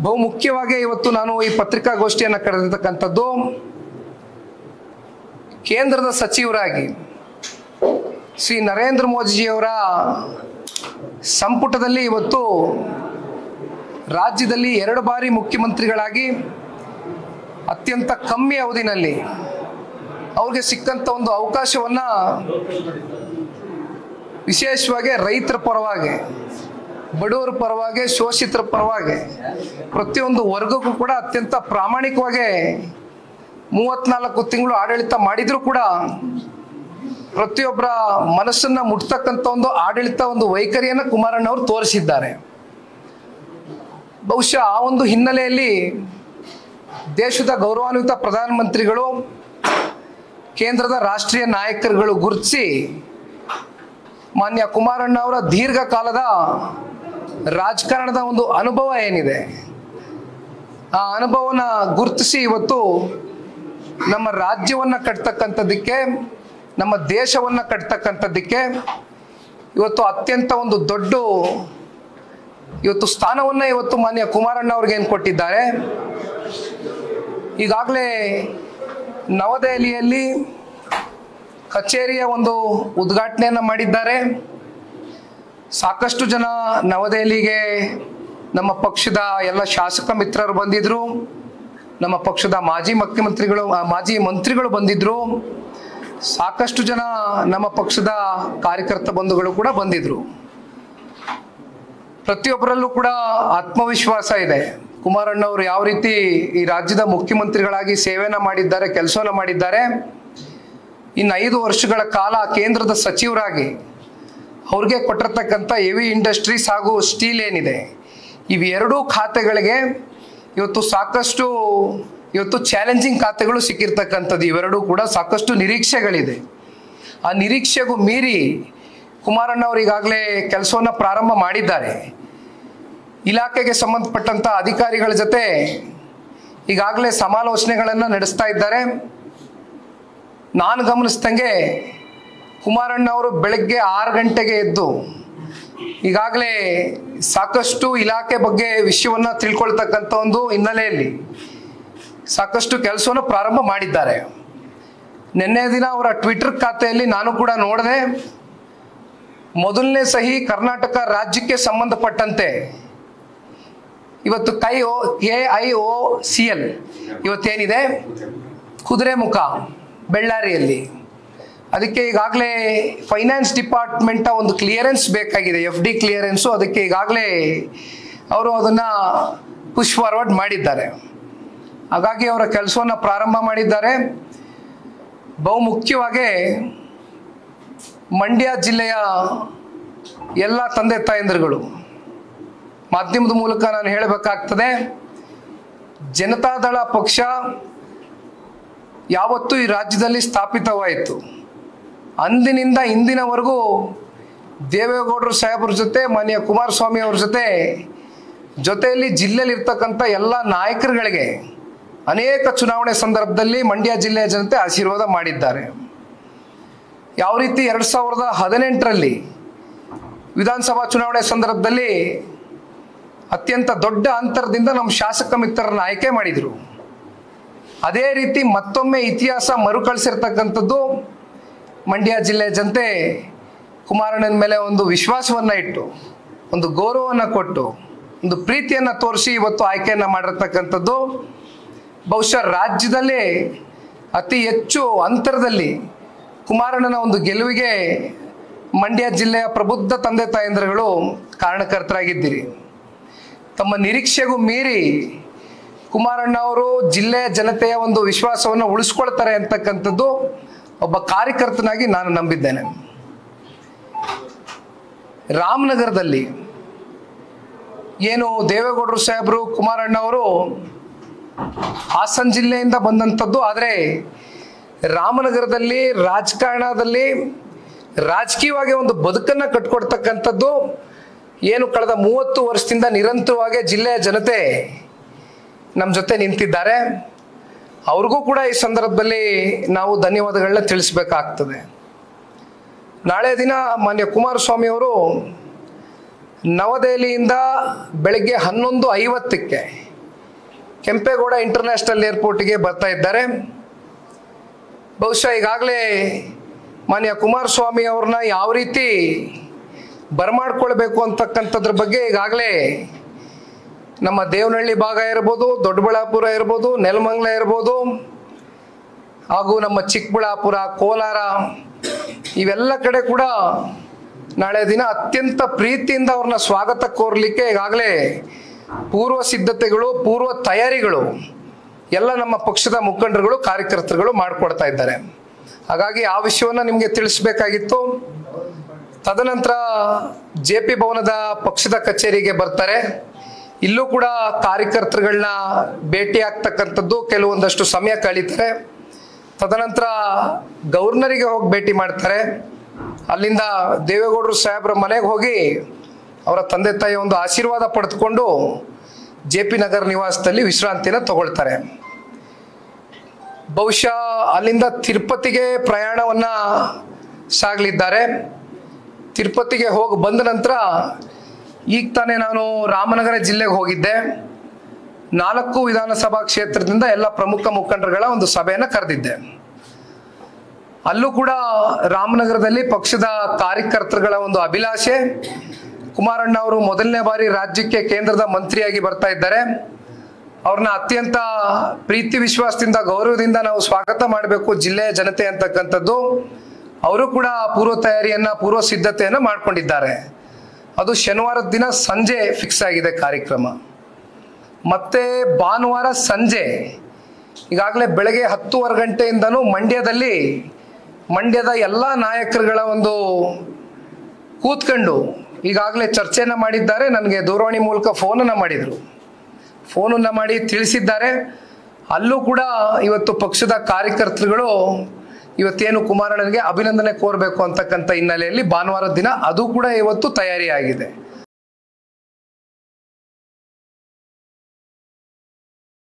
ಬಹುಮುಖ್ಯವಾಗಿ ಇವತ್ತು ನಾನು ಈ ಪತ್ರಿಕಾಗೋಷ್ಠಿಯನ್ನು ಕರೆದಿರ್ತಕ್ಕಂಥದ್ದು ಕೇಂದ್ರದ ಸಚಿವರಾಗಿ ಶ್ರೀ ನರೇಂದ್ರ ಮೋದಿಜಿಯವರ ಸಂಪುಟದಲ್ಲಿ ಇವತ್ತು ರಾಜ್ಯದಲ್ಲಿ 2 ಬಾರಿ ಮುಖ್ಯಮಂತ್ರಿಗಳಾಗಿ ಅತ್ಯಂತ ಕಮ್ಮಿ ಅವಧಿನಲ್ಲಿ ಅವ್ರಿಗೆ ಸಿಕ್ಕಂತ ಒಂದು ಅವಕಾಶವನ್ನ ವಿಶೇಷವಾಗಿ ರೈತರ ಪರವಾಗಿ, ಬಡವರ ಪರವಾಗಿ, ಶೋಷಿತರ ಪರವಾಗಿ ಪ್ರತಿಯೊಂದು ವರ್ಗಕ್ಕೂ ಕೂಡ ಅತ್ಯಂತ ಪ್ರಾಮಾಣಿಕವಾಗಿ 34 ತಿಂಗಳು ಆಡಳಿತ ಮಾಡಿದ್ರು ಕೂಡ ಪ್ರತಿಯೊಬ್ಬರ ಮನಸ್ಸನ್ನ ಮುಟ್ತಕ್ಕಂಥ ಒಂದು ಆಡಳಿತ ಒಂದು ವೈಖರಿಯನ್ನು ಕುಮಾರಣ್ಣ ಅವರು ತೋರಿಸಿದ್ದಾರೆ. ಬಹುಶಃ ಆ ಒಂದು ಹಿನ್ನೆಲೆಯಲ್ಲಿ ದೇಶದ ಗೌರವಾನ್ವಿತ ಪ್ರಧಾನಮಂತ್ರಿಗಳು, ಕೇಂದ್ರದ ರಾಷ್ಟ್ರೀಯ ನಾಯಕರುಗಳು ಗುರುತಿಸಿ ಮಾನ್ಯ ಕುಮಾರಣ್ಣ ಅವರ ದೀರ್ಘಕಾಲದ ರಾಜಕಾರಣದ ಒಂದು ಅನುಭವ ಏನಿದೆ ಆ ಅನುಭವನ ಗುರುತಿಸಿ ಇವತ್ತು ನಮ್ಮ ರಾಜ್ಯವನ್ನು ಕಟ್ತಕ್ಕಂಥದ್ದಕ್ಕೆ, ನಮ್ಮ ದೇಶವನ್ನು ಕಟ್ತಕ್ಕಂಥದ್ದಕ್ಕೆ ಇವತ್ತು ಅತ್ಯಂತ ಒಂದು ದೊಡ್ಡ ಇವತ್ತು ಸ್ಥಾನವನ್ನು ಇವತ್ತು ಮಾನ್ಯ ಕುಮಾರಣ್ಣ ಅವ್ರಿಗೆ ಏನು ಕೊಟ್ಟಿದ್ದಾರೆ. ಈಗಾಗಲೇ ನವದೆಹಲಿಯಲ್ಲಿ ಕಚೇರಿಯ ಒಂದು ಉದ್ಘಾಟನೆಯನ್ನು ಮಾಡಿದ್ದಾರೆ. ಸಾಕಷ್ಟು ಜನ ನವದೆಹಲಿಗೆ ನಮ್ಮ ಪಕ್ಷದ ಎಲ್ಲ ಶಾಸಕ ಮಿತ್ರರು ಬಂದಿದ್ರು, ನಮ್ಮ ಪಕ್ಷದ ಮಾಜಿ ಮಂತ್ರಿಗಳು ಬಂದಿದ್ರು, ಸಾಕಷ್ಟು ಜನ ನಮ್ಮ ಪಕ್ಷದ ಕಾರ್ಯಕರ್ತ ಬಂಧುಗಳು ಕೂಡ ಬಂದಿದ್ರು. ಪ್ರತಿಯೊಬ್ಬರಲ್ಲೂ ಕೂಡ ಆತ್ಮವಿಶ್ವಾಸ ಇದೆ. ಕುಮಾರಣ್ಣ ಅವರು ಯಾವ ರೀತಿ ಈ ರಾಜ್ಯದ ಮುಖ್ಯಮಂತ್ರಿಗಳಾಗಿ ಸೇವೆಯನ್ನು ಮಾಡಿದ್ದಾರೆ, ಕೆಲಸವನ್ನು ಮಾಡಿದ್ದಾರೆ. ಇನ್ನು 5 ವರ್ಷಗಳ ಕಾಲ ಕೇಂದ್ರದ ಸಚಿವರಾಗಿ ಅವ್ರಿಗೆ ಕೊಟ್ಟಿರ್ತಕ್ಕಂಥ ಹೆವಿ ಇಂಡಸ್ಟ್ರೀಸ್ ಹಾಗೂ ಸ್ಟೀಲ್ ಏನಿದೆ, ಇವೆರಡೂ ಖಾತೆಗಳಿಗೆ ಇವತ್ತು ಸಾಕಷ್ಟು ಚಾಲೆಂಜಿಂಗ್ ಖಾತೆಗಳು ಸಿಕ್ಕಿರ್ತಕ್ಕಂಥದ್ದು. ಇವೆರಡೂ ಕೂಡ ಸಾಕಷ್ಟು ನಿರೀಕ್ಷೆಗಳಿದೆ. ಆ ನಿರೀಕ್ಷೆಗೂ ಮೀರಿ ಕುಮಾರಣ್ಣ ಅವರು ಈಗಾಗಲೇ ಕೆಲಸವನ್ನು ಪ್ರಾರಂಭ ಮಾಡಿದ್ದಾರೆ. ಇಲಾಖೆಗೆ ಸಂಬಂಧಪಟ್ಟಂಥ ಅಧಿಕಾರಿಗಳ ಜೊತೆ ಈಗಾಗಲೇ ಸಮಾಲೋಚನೆಗಳನ್ನು ನಡೆಸ್ತಾ ಇದ್ದಾರೆ. ನಾನು ಗಮನಿಸ್ದಂಗೆ ಕುಮಾರಣ್ಣ ಅವರು ಬೆಳಗ್ಗೆ 6 ಗಂಟೆಗೆ ಎದ್ದು ಈಗಾಗಲೇ ಸಾಕಷ್ಟು ಇಲಾಖೆ ಬಗ್ಗೆ ವಿಷಯವನ್ನು ತಿಳ್ಕೊಳ್ತಕ್ಕಂಥ ಒಂದು ಹಿನ್ನೆಲೆಯಲ್ಲಿ ಸಾಕಷ್ಟು ಕೆಲಸವನ್ನು ಪ್ರಾರಂಭ ಮಾಡಿದ್ದಾರೆ. ನಿನ್ನೆ ದಿನ ಅವರ ಟ್ವಿಟರ್ ಖಾತೆಯಲ್ಲಿ ನಾನು ಕೂಡ ನೋಡಿದೆ. ಮೊದಲನೇ ಸಹಿ ಕರ್ನಾಟಕ ರಾಜ್ಯಕ್ಕೆ ಸಂಬಂಧಪಟ್ಟಂತೆ ಇವತ್ತು KIOCL ಇವತ್ತೇನಿದೆ ಕುದುರೆಮುಖ ಬೆಳ್ಳಾರಿಯಲ್ಲಿ, ಅದಕ್ಕೆ ಈಗಾಗಲೇ ಫೈನಾನ್ಸ್ ಡಿಪಾರ್ಟ್ಮೆಂಟ್ ಒಂದು ಕ್ಲಿಯರೆನ್ಸ್ ಬೇಕಾಗಿದೆ, FD ಕ್ಲಿಯರೆನ್ಸು. ಅದಕ್ಕೆ ಈಗಾಗಲೇ ಅವರು ಅದನ್ನು ಪುಷ್ ಫಾರ್ವರ್ಡ್ ಮಾಡಿದ್ದಾರೆ. ಹಾಗಾಗಿ ಅವರ ಕೆಲಸವನ್ನು ಪ್ರಾರಂಭ ಮಾಡಿದ್ದಾರೆ. ಬಹುಮುಖ್ಯವಾಗಿ ಮಂಡ್ಯ ಜಿಲ್ಲೆಯ ಎಲ್ಲ ತಂದೆ ತಾಯಂದಿರುಗಳು, ಮಾಧ್ಯಮದ ಮೂಲಕ ನಾನು ಹೇಳಬೇಕಾಗ್ತದೆ, ಜನತಾದಳ ಪಕ್ಷ ಯಾವತ್ತೂ ಈ ರಾಜ್ಯದಲ್ಲಿ ಸ್ಥಾಪಿತವಾಯಿತು ಅಂದಿನಿಂದ ಇಂದಿನವರೆಗೂ ದೇವೇಗೌಡರು ಸಾಹೇಬ್ರ ಜೊತೆ, ಮಾನ್ಯ ಕುಮಾರಸ್ವಾಮಿ ಅವ್ರ ಜೊತೆಯಲ್ಲಿ ಜಿಲ್ಲೆಯಲ್ಲಿ ಇರ್ತಕ್ಕಂಥ ಎಲ್ಲ ನಾಯಕರುಗಳಿಗೆ ಅನೇಕ ಚುನಾವಣೆ ಸಂದರ್ಭದಲ್ಲಿ ಮಂಡ್ಯ ಜಿಲ್ಲೆಯ ಜನತೆ ಆಶೀರ್ವಾದ ಮಾಡಿದ್ದಾರೆ. ಯಾವ ರೀತಿ 2018ರಲ್ಲಿ ವಿಧಾನಸಭಾ ಚುನಾವಣೆ ಸಂದರ್ಭದಲ್ಲಿ ಅತ್ಯಂತ ದೊಡ್ಡ ಅಂತರದಿಂದ ನಮ್ಮ ಶಾಸಕ ಮಿತ್ರರನ್ನ ಆಯ್ಕೆ ಮಾಡಿದರು, ಅದೇ ರೀತಿ ಮತ್ತೊಮ್ಮೆ ಇತಿಹಾಸ ಮರುಕಳಿಸಿರ್ತಕ್ಕಂಥದ್ದು ಮಂಡ್ಯ ಜಿಲ್ಲೆಯ ಜನತೆ ಕುಮಾರಣ್ಣನ ಮೇಲೆ ಒಂದು ವಿಶ್ವಾಸವನ್ನು ಇಟ್ಟು, ಒಂದು ಗೌರವವನ್ನು ಕೊಟ್ಟು, ಒಂದು ಪ್ರೀತಿಯನ್ನು ತೋರಿಸಿ ಇವತ್ತು ಆಯ್ಕೆಯನ್ನು ಮಾಡಿರ್ತಕ್ಕಂಥದ್ದು. ಬಹುಶಃ ರಾಜ್ಯದಲ್ಲೇ ಅತಿ ಹೆಚ್ಚು ಅಂತರದಲ್ಲಿ ಕುಮಾರಣ್ಣನ ಒಂದು ಗೆಲುವಿಗೆ ಮಂಡ್ಯ ಜಿಲ್ಲೆಯ ಪ್ರಬುದ್ಧ ತಂದೆ ತಾಯಂದಿರುಗಳು ಕಾರಣಕರ್ತರಾಗಿದ್ದೀರಿ. ತಮ್ಮ ನಿರೀಕ್ಷೆಗೂ ಮೀರಿ ಕುಮಾರಣ್ಣ ಅವರು ಜಿಲ್ಲೆಯ ಜನತೆಯ ಒಂದು ವಿಶ್ವಾಸವನ್ನು ಉಳಿಸ್ಕೊಳ್ತಾರೆ ಅಂತಕ್ಕಂಥದ್ದು ಒಬ್ಬ ಕಾರ್ಯಕರ್ತನಾಗಿ ನಾನು ನಂಬಿದ್ದೇನೆ. ರಾಮನಗರದಲ್ಲಿ ಏನು ದೇವೇಗೌಡರು ಸಾಹೇಬರು, ಕುಮಾರಣ್ಣ ಅವರು ಹಾಸನ ಜಿಲ್ಲೆಯಿಂದ ಬಂದಂಥದ್ದು, ಆದರೆ ರಾಮನಗರದಲ್ಲಿ ರಾಜಕಾರಣದಲ್ಲಿ ರಾಜಕೀಯವಾಗಿ ಒಂದು ಬದುಕನ್ನು ಕಟ್ಕೊಡ್ತಕ್ಕಂಥದ್ದು ಏನು ಕಳೆದ 30 ವರ್ಷದಿಂದ ನಿರಂತರವಾಗಿ ಜಿಲ್ಲೆಯ ಜನತೆ ನಮ್ಮ ಜೊತೆ ನಿಂತಿದ್ದಾರೆ. ಅವ್ರಿಗೂ ಕೂಡ ಈ ಸಂದರ್ಭದಲ್ಲಿ ನಾವು ಧನ್ಯವಾದಗಳನ್ನ ತಿಳಿಸಬೇಕಾಗ್ತದೆ. ನಾಳೆ ದಿನ ಮಾನ್ಯ ಕುಮಾರಸ್ವಾಮಿ ಅವರು ನವದೆಹಲಿಯಿಂದ ಬೆಳಗ್ಗೆ 11:50ಕ್ಕೆ ಕೆಂಪೇಗೌಡ ಇಂಟರ್ನ್ಯಾಷನಲ್ ಏರ್ಪೋರ್ಟ್ಗೆ ಬರ್ತಾ ಇದ್ದಾರೆ. ಬಹುಶಃ ಈಗಾಗಲೇ ಮಾನ್ಯ ಕುಮಾರಸ್ವಾಮಿ ಅವ್ರನ್ನ ಯಾವ ರೀತಿ ಬರಮಾಡ್ಕೊಳ್ಬೇಕು ಅಂತಕ್ಕಂಥದ್ರ ಬಗ್ಗೆ ಈಗಾಗಲೇ ನಮ್ಮ ದೇವನಹಳ್ಳಿ ಭಾಗ ಇರ್ಬೋದು, ದೊಡ್ಡಬಳ್ಳಾಪುರ ಇರ್ಬೋದು, ನೆಲಮಂಗಲ ಇರ್ಬೋದು, ಹಾಗೂ ನಮ್ಮ ಚಿಕ್ಕಬಳ್ಳಾಪುರ, ಕೋಲಾರ ಇವೆಲ್ಲ ಕಡೆ ಕೂಡ ನಾಳೆ ದಿನ ಅತ್ಯಂತ ಪ್ರೀತಿಯಿಂದ ಅವ್ರನ್ನ ಸ್ವಾಗತ ಕೋರಲಿಕ್ಕೆ ಈಗಾಗಲೇ ಪೂರ್ವ ಸಿದ್ಧತೆಗಳು, ಪೂರ್ವ ತಯಾರಿಗಳು ಎಲ್ಲ ನಮ್ಮ ಪಕ್ಷದ ಮುಖಂಡರುಗಳು, ಕಾರ್ಯಕರ್ತರುಗಳು ಮಾಡಿಕೊಡ್ತಾ ಇದ್ದಾರೆ. ಹಾಗಾಗಿ ಆ ವಿಷಯವನ್ನು ನಿಮಗೆ ತಿಳಿಸ್ಬೇಕಾಗಿತ್ತು. ತದನಂತರ JP ಭವನದ ಪಕ್ಷದ ಕಚೇರಿಗೆ ಬರ್ತಾರೆ. ಇಲ್ಲೂ ಕೂಡ ಕಾರ್ಯಕರ್ತರುಗಳನ್ನ ಭೇಟಿ ಆಗ್ತಕ್ಕಂಥದ್ದು, ಕೆಲವೊಂದಷ್ಟು ಸಮಯ ಕಳೀತಾರೆ. ತದನಂತರ ಗವರ್ನರಿಗೆ ಹೋಗಿ ಭೇಟಿ ಮಾಡ್ತಾರೆ. ಅಲ್ಲಿಂದ ದೇವೇಗೌಡರು ಸಾಹೇಬ್ರ ಮನೆಗೆ ಹೋಗಿ ಅವರ ತಂದೆ ತಾಯಿಯ ಒಂದು ಆಶೀರ್ವಾದ ಪಡೆದುಕೊಂಡು JP ನಗರ ನಿವಾಸದಲ್ಲಿ ವಿಶ್ರಾಂತಿನ ತಗೊಳ್ತಾರೆ. ಬಹುಶಃ ಅಲ್ಲಿಂದ ತಿರುಪತಿಗೆ ಪ್ರಯಾಣವನ್ನ ಸಾಗಲಿದ್ದಾರೆ. ತಿರುಪತಿಗೆ ಹೋಗಿ ಬಂದ ನಂತರ ಈಗ ತಾನೇ ನಾನು ರಾಮನಗರ ಜಿಲ್ಲೆಗೆ ಹೋಗಿದ್ದೆ. 4 ವಿಧಾನಸಭಾ ಕ್ಷೇತ್ರದಿಂದ ಎಲ್ಲ ಪ್ರಮುಖ ಮುಖಂಡರುಗಳ ಒಂದು ಸಭೆಯನ್ನು ಕರೆದಿದ್ದೆ. ಅಲ್ಲೂ ಕೂಡ ರಾಮನಗರದಲ್ಲಿ ಪಕ್ಷದ ಕಾರ್ಯಕರ್ತರುಗಳ ಒಂದು ಅಭಿಲಾಷೆ, ಕುಮಾರಣ್ಣ ಅವರು ಮೊದಲನೇ ಬಾರಿ ರಾಜ್ಯಕ್ಕೆ ಕೇಂದ್ರದ ಮಂತ್ರಿಯಾಗಿ ಬರ್ತಾ ಇದ್ದಾರೆ, ಅವ್ರನ್ನ ಅತ್ಯಂತ ಪ್ರೀತಿ ವಿಶ್ವಾಸದಿಂದ ಗೌರವದಿಂದ ನಾವು ಸ್ವಾಗತ ಮಾಡಬೇಕು ಜಿಲ್ಲೆಯ ಜನತೆ ಅಂತಕ್ಕಂಥದ್ದು ಅವರು ಕೂಡ ಪೂರ್ವ ತಯಾರಿಯನ್ನ, ಪೂರ್ವ ಸಿದ್ಧತೆಯನ್ನ ಮಾಡ್ಕೊಂಡಿದ್ದಾರೆ. ಅದು ಶನಿವಾರದ ದಿನ ಸಂಜೆ ಫಿಕ್ಸ್ ಆಗಿದೆ ಕಾರ್ಯಕ್ರಮ. ಮತ್ತೆ ಭಾನುವಾರ ಸಂಜೆ ಈಗಾಗಲೇ ಬೆಳಗ್ಗೆ 10:30 ಗಂಟೆಯಿಂದನೂ ಮಂಡ್ಯದ ಎಲ್ಲ ನಾಯಕರುಗಳ ಒಂದು ಕೂತ್ಕೊಂಡು ಈಗಾಗಲೇ ಚರ್ಚೆನ ಮಾಡಿದ್ದಾರೆ. ನನಗೆ ದೂರವಾಣಿ ಮೂಲಕ ಫೋನನ್ನು ಮಾಡಿ ತಿಳಿಸಿದ್ದಾರೆ. ಅಲ್ಲೂ ಕೂಡ ಇವತ್ತು ಪಕ್ಷದ ಕಾರ್ಯಕರ್ತರುಗಳು ಇವತ್ತೇನು ಕುಮಾರಣ್ಣನಿಗೆ ಅಭಿನಂದನೆ ಕೋರಬೇಕು ಅಂತಕ್ಕಂಥ ಹಿನ್ನೆಲೆಯಲ್ಲಿ ಭಾನುವಾರದ ದಿನ ಅದು ಕೂಡ ಇವತ್ತು ತಯಾರಿ ಆಗಿದೆ.